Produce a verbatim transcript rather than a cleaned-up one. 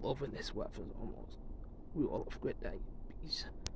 loving this weather almost. We all have a great day. Peace.